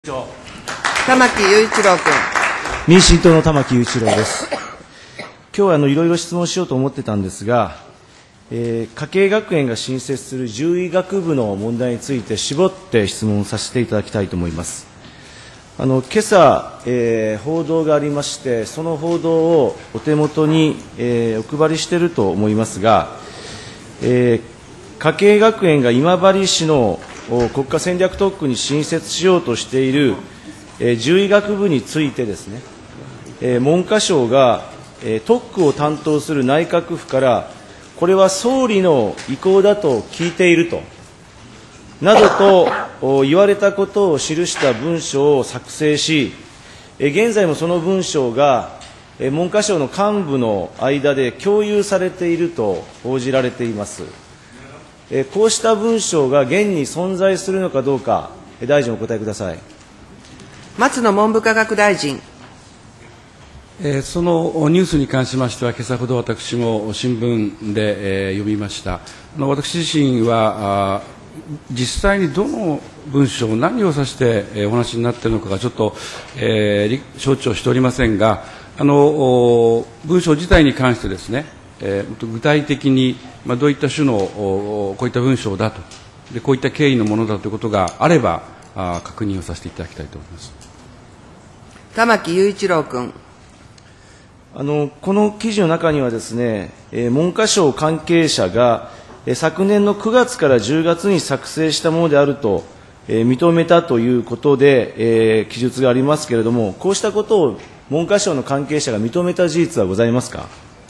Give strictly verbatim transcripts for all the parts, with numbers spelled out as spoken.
玉木雄一郎君。 民進党の玉木雄一郎です。今日はあのいろいろ質問しようと思ってたんですが、えー、家計学園が新設する獣医学部の問題について絞って質問させていただきたいと思います。あの今朝、えー、報道がありまして、その報道をお手元に、えー、お配りしていると思いますが、えー、家計学園が今治市の国家戦略特区に新設しようとしている、えー、獣医学部についてですね、えー、文科省が、えー、特区を担当する内閣府から、これは総理の意向だと聞いていると、などと言われたことを記した文書を作成し、えー、現在もその文書が、えー、文科省の幹部の間で共有されていると報じられています。こうした文章が現に存在するのかどうか、大臣お答えください。 松野文部科学大臣。 そのニュースに関しましては、今朝ほど私も新聞で読みました。私自身は、実際にどの文章、何を指してお話になっているのかがちょっと、えー、承知をしておりませんが、あの文章自体に関してですね、えー、具体的に、まあ、どういった種のこういった文章だとで、こういった経緯のものだということがあれば、あ確認をさせていただきたいと思います。 玉木雄一郎君。 あのこの記事の中にはですね、えー、文科省関係者が、えー、昨年のくがつからじゅうがつに作成したものであると、えー、認めたということで、えー、記述がありますけれども、こうしたことを文科省の関係者が認めた事実はございますか。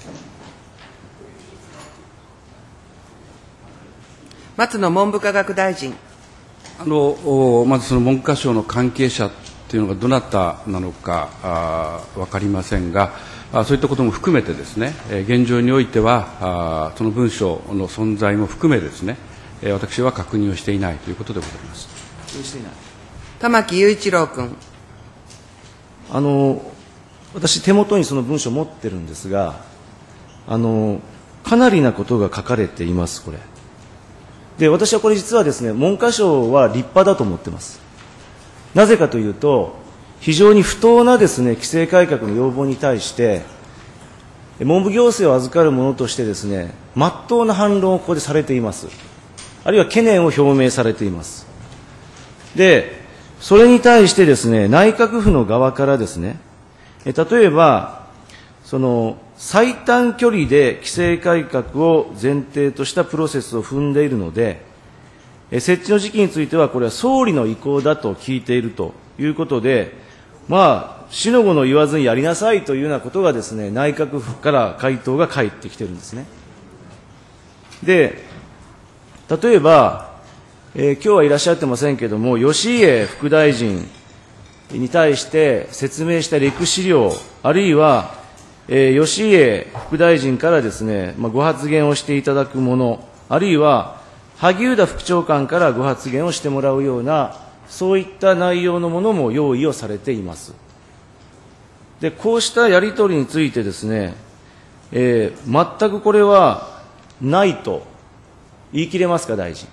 松野文部科学大臣。 あのまずその文科省の関係者というのがどなたなのか分かりませんが、あそういったことも含めてですね、現状においてはあその文書の存在も含めですね、私は確認をしていないということでございます。 玉木雄一郎君。 あの私、手元にその文書を持ってるんですが、あのかなりなことが書かれています、これ。で、私はこれ実はですね、文科省は立派だと思っています。なぜかというと、非常に不当なですね、規制改革の要望に対して、文部行政を預かる者としてですね、真っ当な反論をここでされています。あるいは懸念を表明されています。で、それに対してですね、内閣府の側からですね、例えば、その、最短距離で規制改革を前提としたプロセスを踏んでいるので、設置の時期については、これは総理の意向だと聞いているということで、まあ、しのごの言わずにやりなさいというようなことがですね、内閣府から回答が返ってきているんですね。で、例えば、えー、今日はいらっしゃってませんけれども、吉家副大臣に対して説明したレク資料、あるいは、えー、吉家副大臣からですね、まあ、ご発言をしていただくもの、あるいは萩生田副長官からご発言をしてもらうような、そういった内容のものも用意をされています。で、こうしたやり取りについてですね、えー、全くこれはないと言い切れますか、大臣。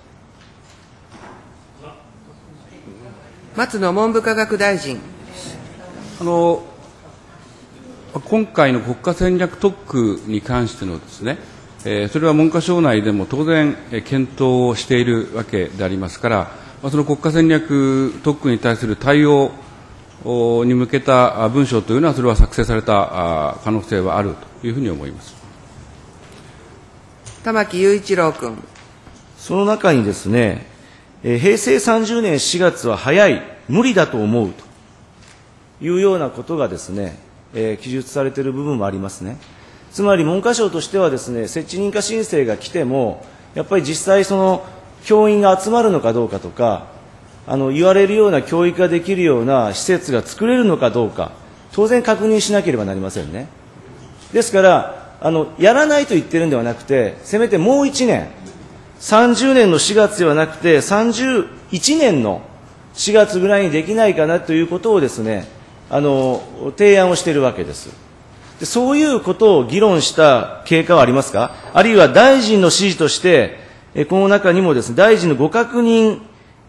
松野文部科学大臣。 あの今回の国家戦略特区に関してのですね、えー、それは文科省内でも当然、えー、検討をしているわけでありますから、まあ、その国家戦略特区に対する対応に向けた文書というのは、それは作成された可能性はあるというふうに思います。 玉木雄一郎君。 その中にですね、えー、へいせいさんじゅうねんしがつは早い、無理だと思うというようなことがですね、えー、記述されている部分もありますね。つまり文科省としてはですね、設置認可申請が来ても、やっぱり実際その教員が集まるのかどうかとか、あの言われるような教育ができるような施設が作れるのかどうか、当然確認しなければなりませんね。ですから、あのやらないと言っているのではなくて、せめてもういちねん、さんじゅうねんのしがつではなくて、さんじゅういちねんのしがつぐらいにできないかなということをですね、あの提案をしているわけです。で、そういうことを議論した経過はありますか。あるいは大臣の指示として、この中にもですね、大臣のご確認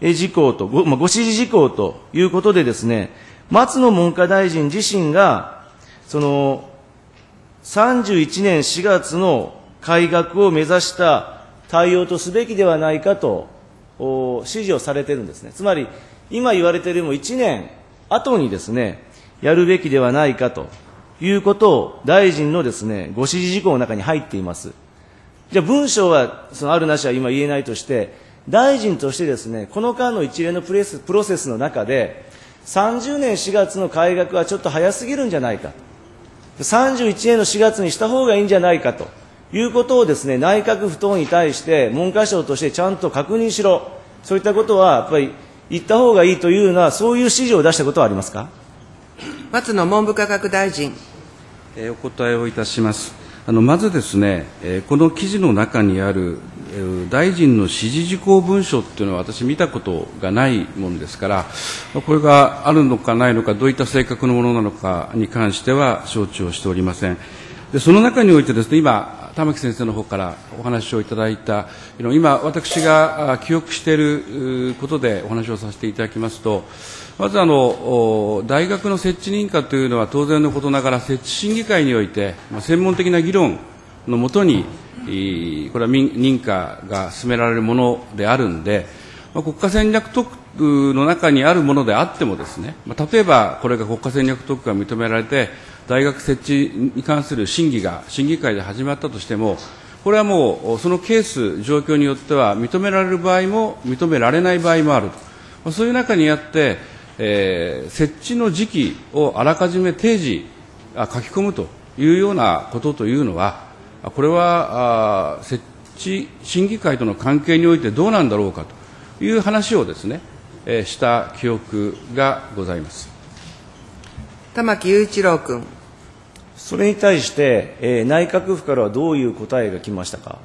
事項と、ご、まあ、ご指示事項ということでですね、松野文科大臣自身が、その、さんじゅういちねんしがつの改革を目指した対応とすべきではないかと、指示をされているんですね。つまり、今言われているよりもいちねん後にですね、やるべきではないかということを大臣のですね、ご指示事項の中に入っています。じゃあ文章は、そのあるなしは今言えないとして、大臣としてですね、この間の一連のプレスプロセスの中で、さんじゅうねんしがつの改革はちょっと早すぎるんじゃないか。さんじゅういちねんのしがつにした方がいいんじゃないかということをですね、内閣府等に対して文科省としてちゃんと確認しろ。そういったことはやっぱり言った方がいいというような、そういう指示を出したことはありますか。 松野文部科学大臣。 えー、お答えをいたします。あのまずですね、えー、この記事の中にある、えー、大臣の指示事項文書っていうのは私見たことがないものですから、これがあるのかないのか、どういった性格のものなのかに関しては承知をしておりません。でその中においてですね、今、玉木先生の方からお話をいただいた、今、私が記憶していることでお話をさせていただきますと、まずあの、大学の設置認可というのは当然のことながら、設置審議会において、専門的な議論のもとに、これは認可が進められるものであるんで、国家戦略特区の中にあるものであってもですね、例えばこれが国家戦略特区が認められて、大学設置に関する審議が審議会で始まったとしても、これはもうそのケース、状況によっては認められる場合も認められない場合もあると、そういう中にあって、えー、設置の時期をあらかじめ提示、あ書き込むというようなことというのは、これはあ設置審議会との関係においてどうなんだろうかという話をですね、えー、した記憶がございます。 玉木雄一郎君。 それに対して、えー、内閣府からはどういう答えが来ましたか。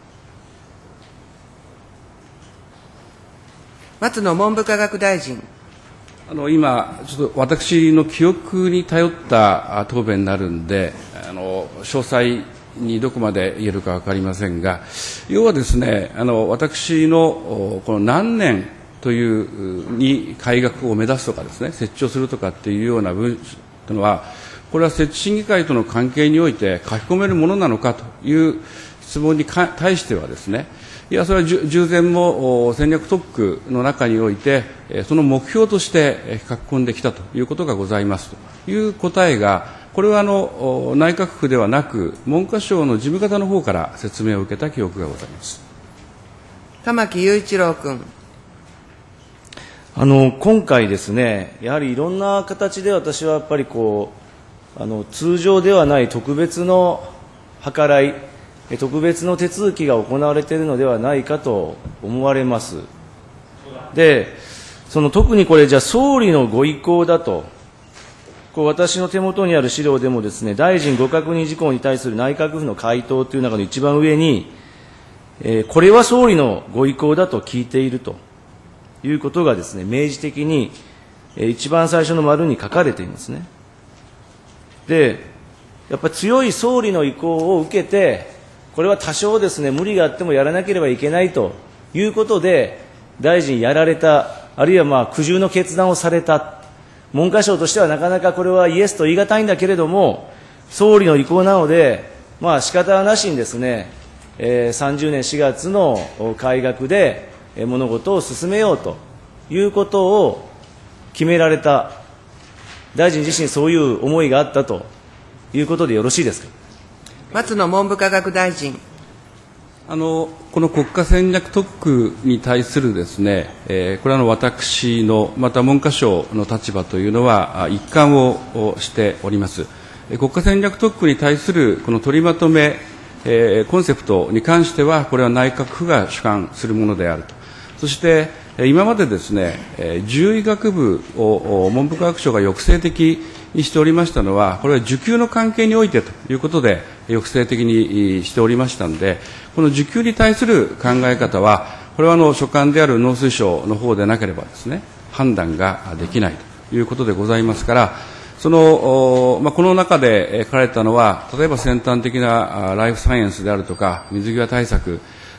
松野文部科学大臣。 あの今、ちょっと私の記憶に頼った答弁になるんで、あの詳細にどこまで言えるか分かりませんが、要はですね、あの私のこの何年というに改革を目指すとかですね、設置をするとかっていうような文書というのは、これは設置審議会との関係において書き込めるものなのかという質問に対してはですね、いや、それは従前も戦略特区の中において、その目標として書き込んできたということがございますという答えが、これはあの内閣府ではなく、文科省の事務方の方から説明を受けた記憶がございます。 玉木雄一郎君。 あの今回ですね、やはりいろんな形で私はやっぱりこう、あの通常ではない特別の計らい、特別の手続きが行われているのではないかと思われます。で、その特にこれ、じゃあ総理のご意向だと、こう私の手元にある資料でもですね、大臣ご確認事項に対する内閣府の回答という中の一番上に、えー、これは総理のご意向だと聞いているということがですね、明示的に、えー、一番最初の丸に書かれていますね。で、やっぱり強い総理の意向を受けて、これは多少ですね、無理があってもやらなければいけないということで、大臣やられた、あるいはまあ苦渋の決断をされた、文科省としてはなかなかこれはイエスと言い難いんだけれども、総理の意向なので、まあ仕方なしにですね、えー、さんじゅうねんしがつの改革で物事を進めようということを決められた、大臣自身そういう思いがあったということでよろしいですか。 松野文部科学大臣。 あのこの国家戦略特区に対するですね、えー、これはの私の、また文科省の立場というのは一貫をしております。国家戦略特区に対するこの取りまとめ、えー、コンセプトに関しては、これは内閣府が主管するものであると。そして今までですね、獣医学部を文部科学省が抑制的にしておりましたのは、これは受給の関係においてということで抑制的にしておりましたので、この受給に対する考え方は、これはあの所管である農水省の方でなければですね、判断ができないということでございますから、その、まあ、この中で書かれたのは、例えば先端的なライフサイエンスであるとか、水際対策、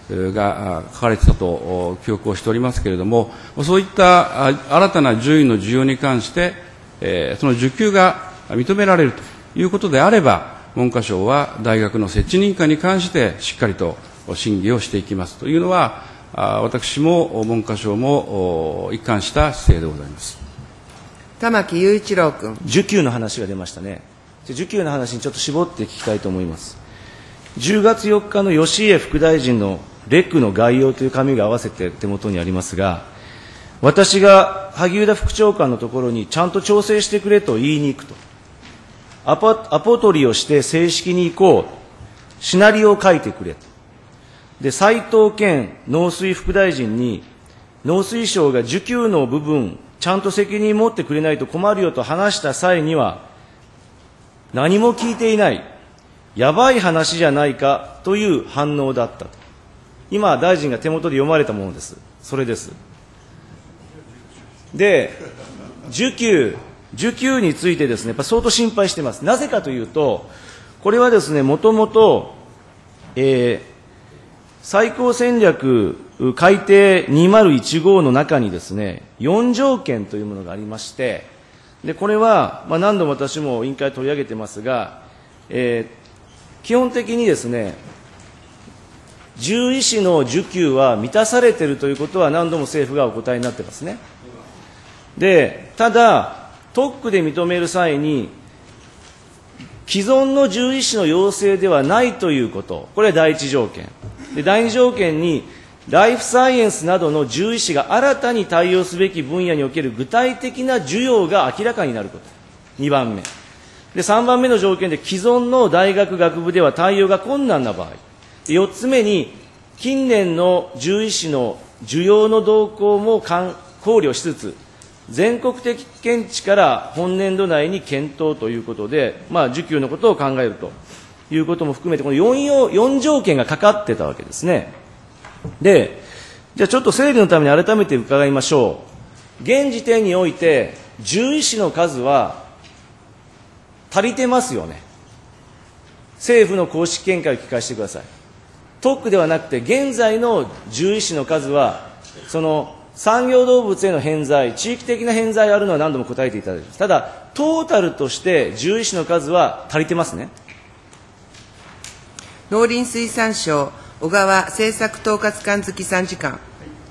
が書かれていたと記憶をしておりますけれども、そういった新たな獣医の需要に関して、その受給が認められるということであれば、文科省は大学の設置認可に関してしっかりと審議をしていきますというのは、私も文科省も一貫した姿勢でございます。 玉木雄一郎君。 受給の話が出ましたね。受給の話にちょっと絞って聞きたいと思います。じゅうがつよっかの吉家副大臣のレックの概要という紙が合わせて手元にありますが、私が萩生田副長官のところにちゃんと調整してくれと言いに行くと。アポ、アポ取りをして正式に行こう。シナリオを書いてくれと。で、斉藤健農水副大臣に、農水省が受給の部分、ちゃんと責任持ってくれないと困るよと話した際には、何も聞いていない。やばい話じゃないかという反応だったと。今、大臣が手元で読まれたものです。それです。で、受給、受給についてですね、やっぱ相当心配しています。なぜかというと、これはですね、もともと、えー、最高戦略改定にせんじゅうごの中にですね、よん条件というものがありまして、で、これは、まあ、何度も私も委員会取り上げてますが、えー、基本的にですね、獣医師の受給は満たされているということは何度も政府がお答えになってますね。で、ただ、特区で認める際に、既存の獣医師の要請ではないということ、これは第一条件。で、第二条件に、ライフサイエンスなどの獣医師が新たに対応すべき分野における具体的な需要が明らかになること。にばんめ。で、さんばんめの条件で、既存の大学学部では対応が困難な場合。よっつめに、近年の獣医師の需要の動向も考慮しつつ、全国的見地から本年度内に検討ということで、まあ、受給のことを考えるということも含めて、この 4, よん条件がかかってたわけですね。で、じゃあちょっと整理のために改めて伺いましょう。現時点において、獣医師の数は足りてますよね。政府の公式見解を聞かせてください。特区ではなくて、現在の獣医師の数は、その産業動物への偏在、地域的な偏在があるのは何度も答えていただいています。ただ、トータルとして獣医師の数は足りてますね。 農林水産省、小川政策統括官付参事官。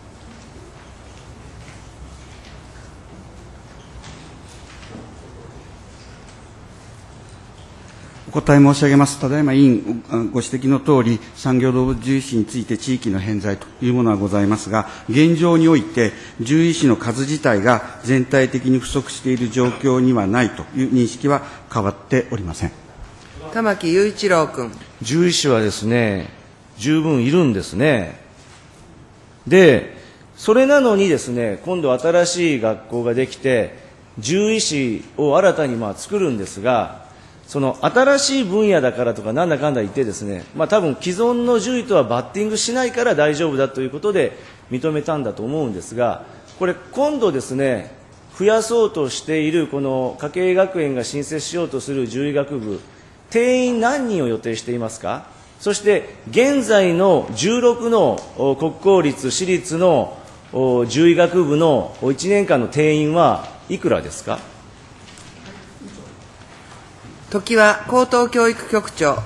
お答え申し上げます。ただいま委員ご指摘のとおり、産業動物獣医師について地域の偏在というものはございますが、現状において、獣医師の数自体が全体的に不足している状況にはないという認識は変わっておりません。 玉木雄一郎君。 獣医師はですね、十分いるんですね。で、それなのにですね、今度新しい学校ができて、獣医師を新たにまあ作るんですが、その新しい分野だからとかなんだかんだ言ってですね、まあ多分既存の獣医とはバッティングしないから大丈夫だということで認めたんだと思うんですが、これ今度ですね、増やそうとしているこの家計学園が新設しようとする獣医学部、定員何人を予定していますか？そして現在のじゅうろくの国公立、私立の獣医学部のいちねんかんの定員はいくらですか？ 時は高等教育局長。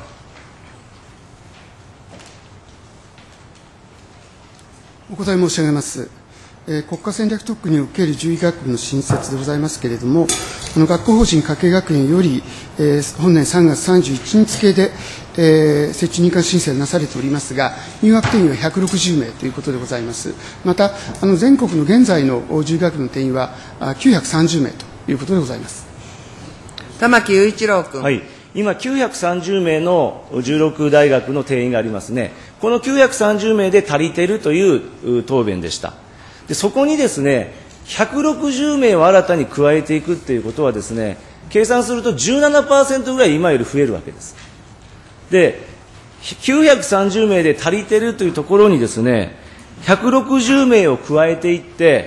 お答え申し上げます。えー、国家戦略特区における獣医学部の新設でございますけれども、この学校法人家計学園より、えー、本年さんがつさんじゅういちにち付で、えー、設置認可申請がなされておりますが、入学定員はひゃくろくじゅうめいということでございます。また、あの全国の現在の獣医学部の定員はきゅうひゃくさんじゅうめいということでございます。 玉木雄一郎君。 はい。今、きゅうひゃくさんじゅうめいのじゅうろく大学の定員がありますね。このきゅうひゃくさんじゅうめいで足りているという答弁でした。で、そこにですね、ひゃくろくじゅうめいを新たに加えていくということはですね、計算すると じゅうななパーセント ぐらい今より増えるわけです。で、きゅうひゃくさんじゅうめいで足りているというところにですね、ひゃくろくじゅうめいを加えていって、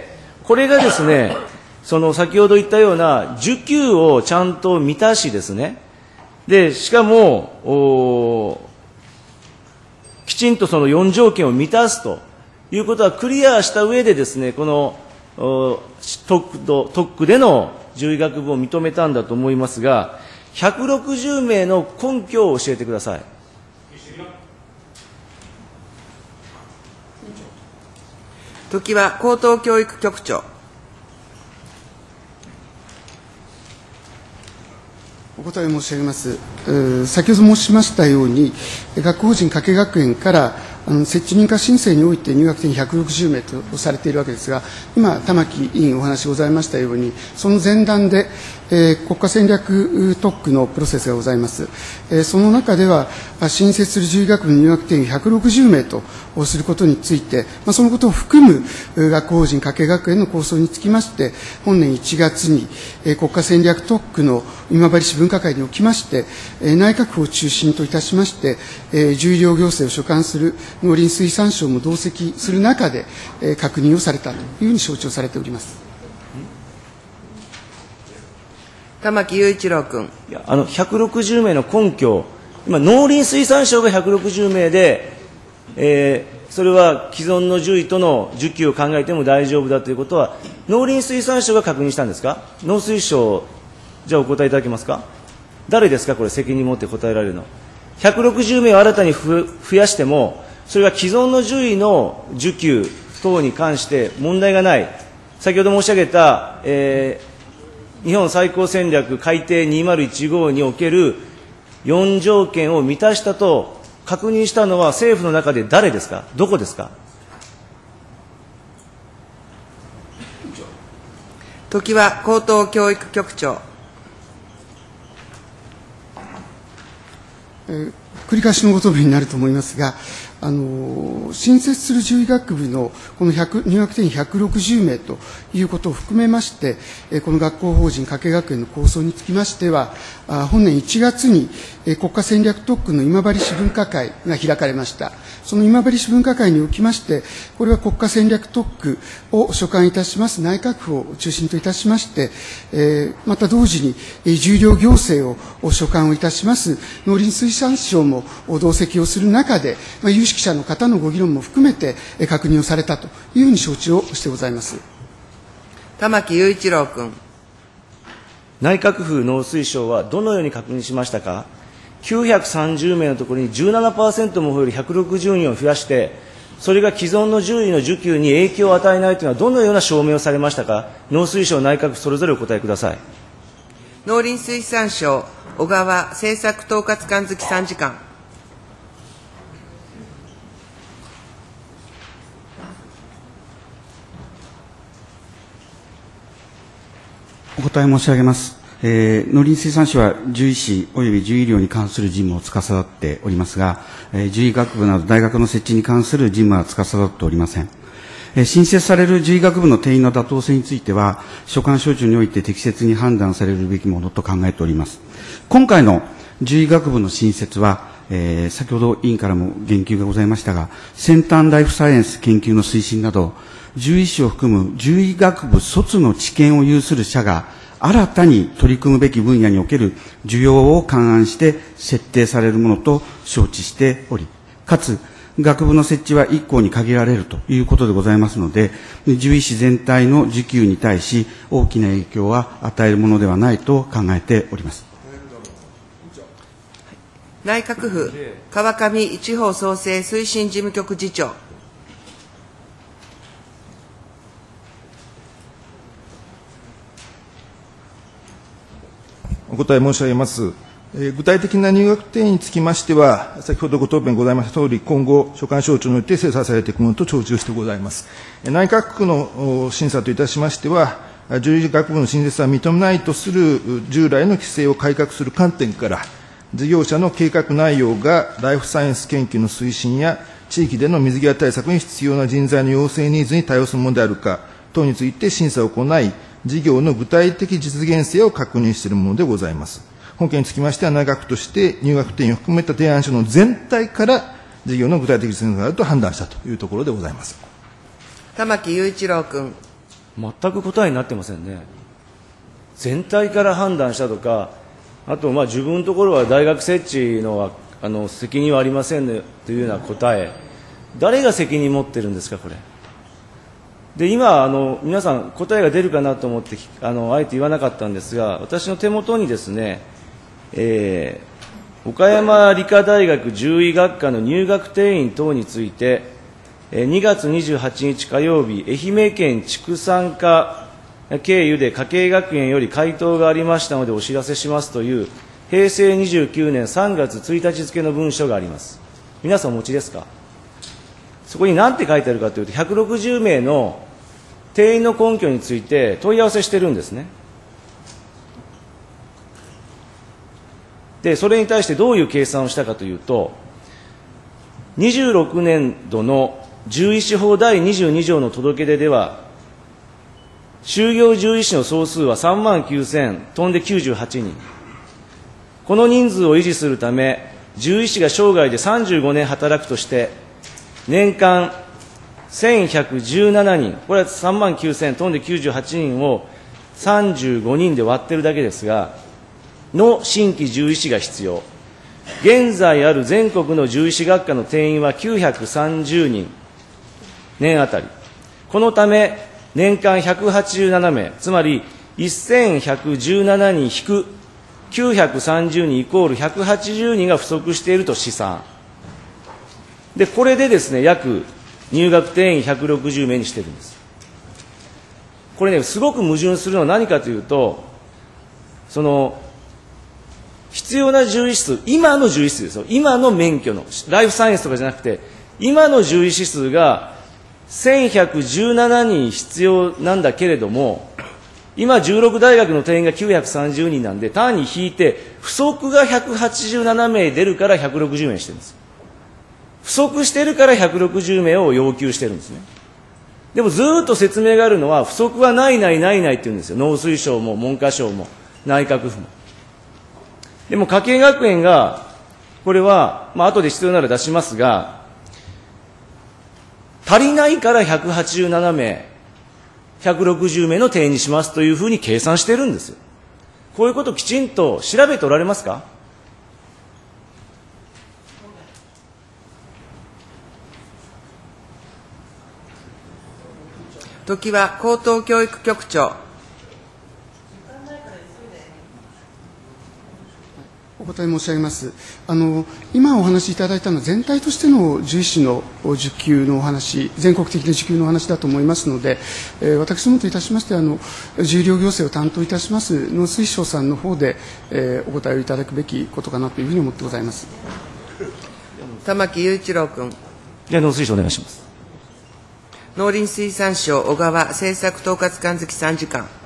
これがですね、その先ほど言ったような受給をちゃんと満たしですね、で、しかも、 きちんとそのよん条件を満たすということはクリアした上でですね、この特度特区での獣医学部を認めたんだと思いますが、ひゃくろくじゅうめいの根拠を教えてください。 時は高等教育局長。 お答え申し上げます。先ほど申しましたように、学校法人加計学園からあの設置認可申請において入学定員ひゃくろくじゅうめいとされているわけですが、今、玉木委員お話ございましたように、その前段で、えー、国家戦略特区のプロセスがございます。えー、その中では、新設する獣医学部入学定員ひゃくろくじゅうめいとすることについて、まあ、そのことを含む学校法人加計学園の構想につきまして、本年いちがつに、えー、国家戦略特区の今治市分科会におきまして、えー、内閣府を中心といたしまして、えー、獣医療行政を所管する農林水産省も同席する中で、えー、確認をされたというふうに承知をされております。 玉木雄一郎君。 いや、あのひゃくろくじゅうめいの根拠、今、農林水産省がひゃくろくじゅうめいで、えー、それは既存の獣医との受給を考えても大丈夫だということは、農林水産省が確認したんですか。農水省、じゃあお答えいただけますか。誰ですか、これ、責任持って答えられるの。ひゃくろくじゅうめいを新たに増やしても、それが既存の獣医の受給等に関して問題がない、先ほど申し上げた、えー日本最高戦略改定にせんじゅうごにおけるよん条件を満たしたと確認したのは政府の中で誰ですか、どこですか。 時は高等教育局長。 えー、繰り返しのご答弁になると思いますが、あの新設する獣医学部のこの入学定員ひゃくろくじゅうめいということを含めまして、この学校法人加計学園の構想につきましては、本年いちがつに国家戦略特区の今治市分科会が開かれました。その今治市分科会におきまして、これは国家戦略特区を所管いたします内閣府を中心といたしまして、また同時に獣医療行政を所管をいたします農林水産省も同席をする中で、有識者の方のご議論も含めて確認をされたというふうに承知をしてございます。 玉木雄一郎君。 内閣府農水省はどのように確認しましたか。きゅうひゃくさんじゅうめいのところに じゅうななパーセント も増えるひゃくろくじゅうにんを増やして、それが既存の獣医の受給に影響を与えないというのはどのような証明をされましたか。農水省、内閣府それぞれお答えください。 農林水産省小川政策統括官付参事官。 お答え申し上げます。えー、農林水産省は獣医師及び獣医療に関する事務を司っておりますが、えー、獣医学部など大学の設置に関する事務は司っておりません。えー、新設される獣医学部の定員の妥当性については、所管省庁において適切に判断されるべきものと考えております。今回の獣医学部の新設は、えー、先ほど委員からも言及がございましたが、先端ライフサイエンス研究の推進など、獣医師を含む獣医学部卒の知見を有する者が新たに取り組むべき分野における需要を勘案して設定されるものと承知しており、かつ学部の設置はいっ校に限られるということでございますので、獣医師全体の需給に対し大きな影響は与えるものではないと考えております。 内閣府川上地方創生推進事務局次長。 お答え申し上げます。えー、具体的な入学定員につきましては、先ほどご答弁ございましたとおり、今後、所管省庁において精査されていくものと承知をしてございます。内閣府の審査といたしましては、獣医学部の新設は認めないとする従来の規制を改革する観点から、事業者の計画内容がライフサイエンス研究の推進や、地域での水際対策に必要な人材の養成ニーズに対応するものであるか等について審査を行い、事業の具体的実現性を確認しているものでございます。本件につきましては、内閣府として入学定員を含めた提案書の全体から事業の具体的実現があると判断したというところでございます。 玉木雄一郎君。 全く答えになってませんね。全体から判断したとか、あとまあ自分のところは大学設置のはあの責任はありませんねというような答え、誰が責任持ってるんですか、これ。で今あの、皆さん、答えが出るかなと思ってあの、あえて言わなかったんですが、私の手元にですね、えー、岡山理科大学獣医学科の入学定員等について、にがつにじゅうはちにち火曜日、愛媛県畜産課経由で家計学園より回答がありましたのでお知らせしますという、へいせいにじゅうきゅうねんさんがつついたち付の文書があります。皆さんお持ちですか。そこに何て書いてあるかというと、ひゃくろくじゅうめいの定員の根拠について問い合わせしてるんですね。で、それに対してどういう計算をしたかというと、にじゅうろくねんどの獣医師法だいにじゅうにじょうの届け出では、就業獣医師の総数はさんまんきゅうせん飛んできゅうじゅうはちにん。この人数を維持するため、獣医師が生涯でさんじゅうごねん働くとして、年間せんひゃくじゅうななにん、これはさんまんきゅうせん飛んできゅうじゅうはちにんをさんじゅうごにんで割ってるだけですが、の新規獣医師が必要。現在ある全国の獣医師学科の定員はきゅうひゃくさんじゅうにん、年あたり。このため、年間ひゃくはちじゅうななめい、つまりせんひゃくじゅうななにん引くきゅうひゃくさんじゅうにんイコールひゃくはちじゅうにんが不足していると試算。で、これでですね、約入学定員ひゃくろくじゅうめいにしてるんです。これね、すごく矛盾するのは何かというと、その、必要な獣医師数、今の獣医師数ですよ。今の免許の、ライフサイエンスとかじゃなくて、今の獣医師数がせんひゃくじゅうななにん必要なんだけれども、今じゅうろくだいがくの定員がきゅうひゃくさんじゅうにんなんで、単に引いて、不足がひゃくはちじゅうななめい出るからひゃくろくじゅうめいにしてるんです。不足してるからひゃくろくじゅうめいを要求してるんですね。でもずーっと説明があるのは、不足はないないないないって言うんですよ。農水省も文科省も内閣府も。でも家計学園が、これは、まあ後で必要なら出しますが、足りないからひゃくはちじゅうななめい、ひゃくろくじゅうめいの定員にしますというふうに計算してるんですよ。こういうことをきちんと調べておられますか。 時は高等教育局長。 お答え申し上げます。あの今お話しいただいたのは全体としての獣医師の受給のお話、全国的な受給のお話だと思いますので、えー、私どもといたしましてあの獣医療行政を担当いたします農水省さんの方で、えー、お答えをいただくべきことかなというふうに思ってございます。 玉木雄一郎君。 では農水省お願いします。 農林水産省小川政策統括官付参事官。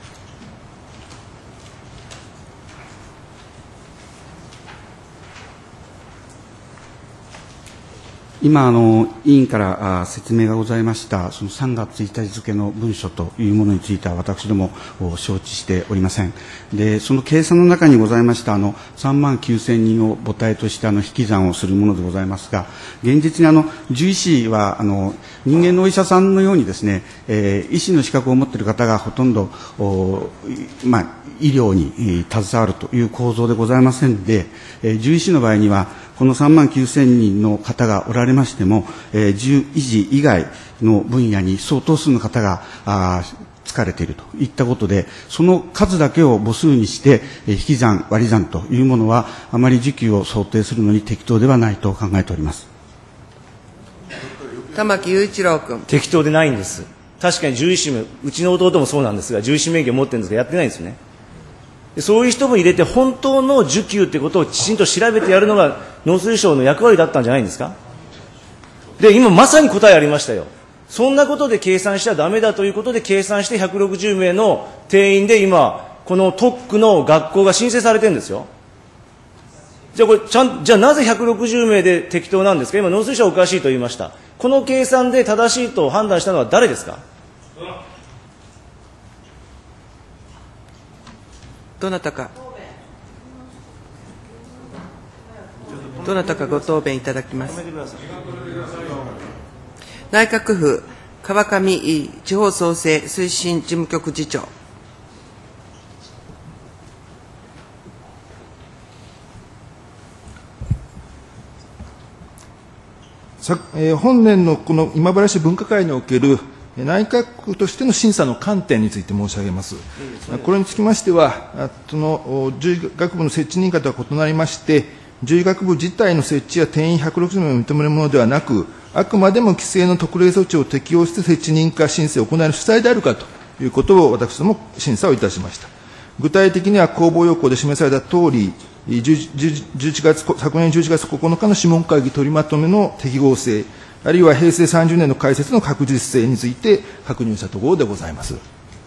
今あの、委員からあ説明がございました、そのさんがつついたち付の文書というものについては、私ども承知しておりません。で、その計算の中にございましたあのさんまんきゅうせんにんを母体としてあの引き算をするものでございますが、現実にあの獣医師はあの人間のお医者さんのようにですね、えー、医師の資格を持っている方がほとんど、まあ、医療に携わるという構造でございませんで、えー、獣医師の場合には、このさんまんきゅうせんにんの方がおられましても、えー、獣医師以外の分野に相当数の方があ疲れているといったことで、その数だけを母数にして、えー、引き算、割り算というものは、あまり需給を想定するのに適当ではないと考えております。 玉木雄一郎君。 適当でないんです。確かに獣医師も、うちの弟もそうなんですが、獣医師免許持ってるんですが、やってないんですよね。そういう人も入れて、本当の需給ってことをきちんと調べてやるのが農水省の役割だったんじゃないんですか。で、今まさに答えありましたよ。そんなことで計算しちゃダメだということで計算してひゃくろくじゅうめいの定員で今、この特区の学校が申請されてるんですよ。じゃあこれ、ちゃん、じゃあなぜひゃくろくじゅうめいで適当なんですか。今農水省はおかしいと言いました。この計算で正しいと判断したのは誰ですか。 どなたか。どなたかご答弁いただきます。内閣府川上地方創生推進事務局次長。 さえー、本年のこの今治市分科会における内閣府としての審査の観点について申し上げます。これにつきましては、その獣医学部の設置認可とは異なりまして、獣医学部自体の設置や定員ひゃくろくじゅうめいを認めるものではなく、あくまでも規制の特例措置を適用して設置認可申請を行える主体であるかということを私ども審査をいたしました。具体的には公募要項で示されたとおり、じゅういちがつ、昨年じゅういちがつここのかの諮問会議取りまとめの適合性、あるいは平成さんじゅうねんの開設の確実性について確認したところでございます。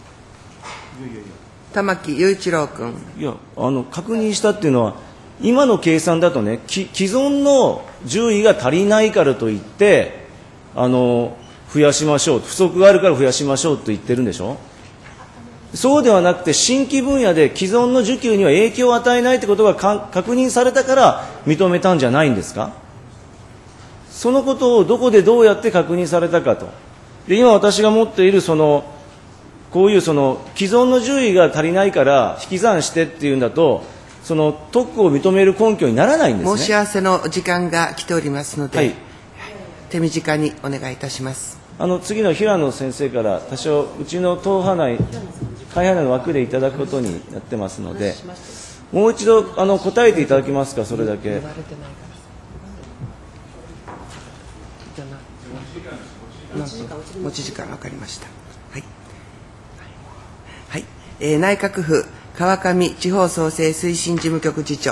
玉木雄一郎君。 いや、あの、確認したっていうのは、今の計算だとね、き既存の獣医が足りないからといって、あの、増やしましょう、不足があるから増やしましょうと言ってるんでしょ。そうではなくて、新規分野で既存の需給には影響を与えないということがか確認されたから認めたんじゃないんですか。そのことをどこでどうやって確認されたかと。で、今私が持っているその、こういうその既存の獣医が足りないから引き算してっていうんだと、その特区を認める根拠にならないんですね。 申し合わせの時間が来ておりますので、 はい、 手短にお願いいたします。 あの次の平野先生から多少うちの党派内、会派内の枠でいただくことになってますので、もう一度あの答えていただけますか、それだけ。 持ち時間分かりました。はい。はい。えー、内閣府川上地方創生推進事務局次長。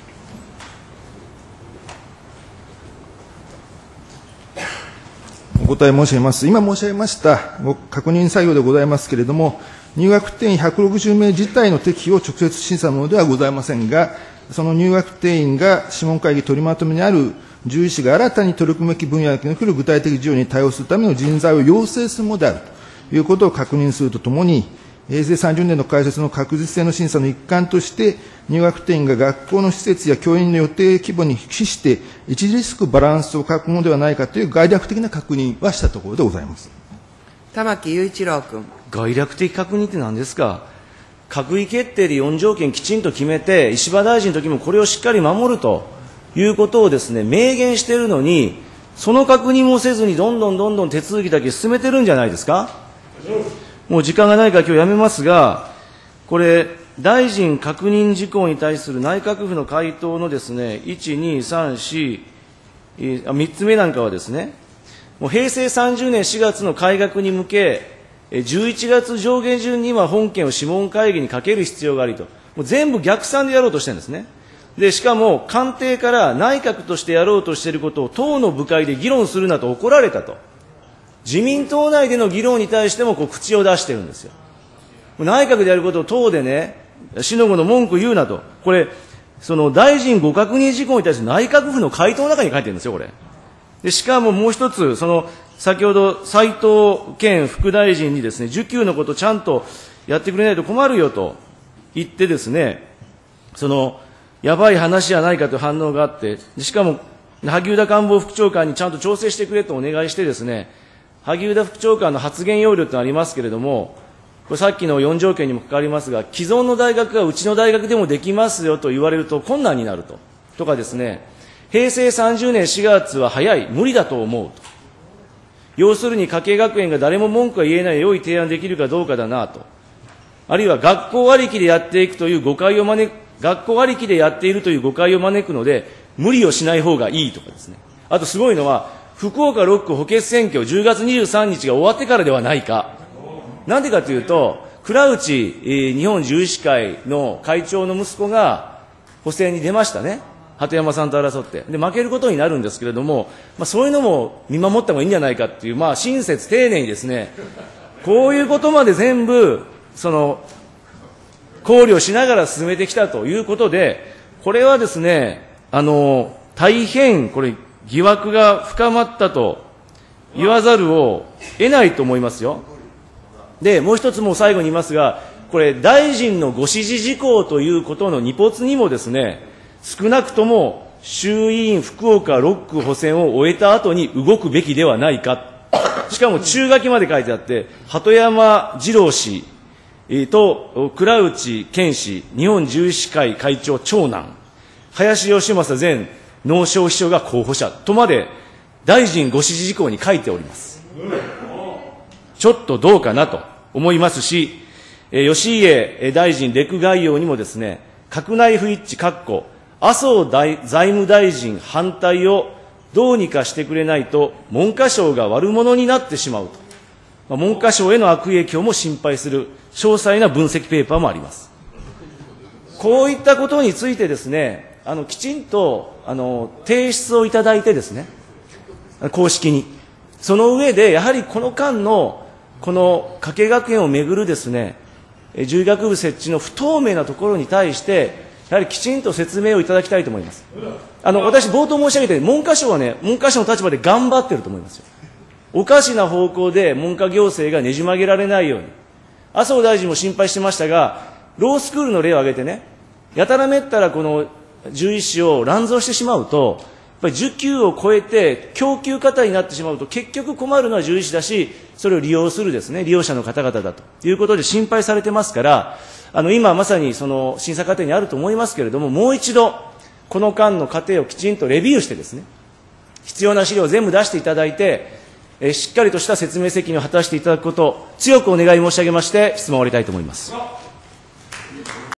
お答え申し上げます。今申し上げましたご確認作業でございますけれども、入学定員ひゃくろくじゅうめい自体の適否を直接審査のものではございませんが、その入学定員が諮問会議取りまとめにある獣医師が新たに取り組むべき分野における具体的事情に対応するための人材を養成するものであるということを確認するとともに、平成さんじゅうねんの開設の確実性の審査の一環として、入学定員が学校の施設や教員の予定規模に比して、著しくバランスを欠くものではないかという概略的な確認はしたところでございます。 玉木雄一郎君。 概略的確認って何ですか。閣議決定でよん条件きちんと決めて、石破大臣の時もこれをしっかり守るということをですね、明言しているのに、その確認もせずにどんどんどんどん手続きだけ進めてるんじゃないですか。もう時間がないから今日やめますが、これ、大臣確認事項に対する内閣府の回答のですね、いち、に、さん、よん、みっつめなんかはですね、もう平成さんじゅうねんしがつの改革に向け、じゅういちがつ上下旬には本件を諮問会議にかける必要がありと、もう全部逆算でやろうとしてるんですね。で、しかも官邸から内閣としてやろうとしていることを党の部会で議論するなと怒られたと。自民党内での議論に対してもこう口を出してるんですよ。内閣でやることを党でね、しのごの文句言うなと。これ、その大臣ご確認事項に対して内閣府の回答の中に書いてるんですよ、これ。で、しかももう一つ、その、先ほど斉藤健副大臣にですね、需給のことをちゃんとやってくれないと困るよと言ってですね、その、やばい話じゃないかという反応があって、しかも、萩生田官房副長官にちゃんと調整してくれとお願いしてですね、萩生田副長官の発言要領とありますけれども、これさっきのよん条件にもかかりますが、既存の大学がうちの大学でもできますよと言われると困難になると。とかですね、平成さんじゅうねんしがつは早い、無理だと思うと。要するに家計学園が誰も文句が言えない良い提案できるかどうかだなと。あるいは学校ありきでやっていくという誤解を招く、学校ありきでやっているという誤解を招くので、無理をしない方がいいとかですね。あとすごいのは、福岡ろっく補欠選挙じゅうがつにじゅうさんにちが終わってからではないか。なんでかというと、倉内、えー、日本獣医師会の会長の息子が補選に出ましたね。鳩山さんと争って。で、負けることになるんですけれども、まあそういうのも見守った方がいいんじゃないかっていう、まあ親切丁寧にですね、こういうことまで全部、その、考慮しながら進めてきたということで、これはですね、あの、大変、これ、疑惑が深まったと言わざるを得ないと思いますよ。で、もう一つもう最後に言いますが、これ、大臣のご指示事項ということの二発にもですね、少なくとも衆院福岡ろっく補選を終えた後に動くべきではないか。しかも中書きまで書いてあって、鳩山二郎氏と倉内健氏、日本獣医師会会長長男、林芳正前農消費省が候補者とまで大臣ご指示事項に書いております。ちょっとどうかなと思いますし、えー、吉家大臣レク概要にもですね、閣内不一致、かっこ、麻生大財務大臣反対をどうにかしてくれないと、文科省が悪者になってしまうと、まあ、文科省への悪影響も心配する詳細な分析ペーパーもあります。こういったことについてですね、あのきちんとあの提出をいただいてですね、公式に、その上でやはりこの間のこの加計学園をめぐるですね、獣医学部設置の不透明なところに対して、やはりきちんと説明をいただきたいと思います。あの私、冒頭申し上げて、文科省はね、文科省の立場で頑張っていると思いますよ。おかしな方向で文科行政がねじ曲げられないように、麻生大臣も心配してましたが、ロースクールの例を挙げてね、やたらめったらこの獣医師を乱造してしまうと、やっぱり需給を超えて供給過多になってしまうと、結局困るのは獣医師だし、それを利用するですね、利用者の方々だということで心配されてますから、あの今まさにその審査過程にあると思いますけれども、もう一度この間の過程をきちんとレビューしてですね、必要な資料を全部出していただいて、えしっかりとした説明責任を果たしていただくことを強くお願い申し上げまして、質問を終わりたいと思います。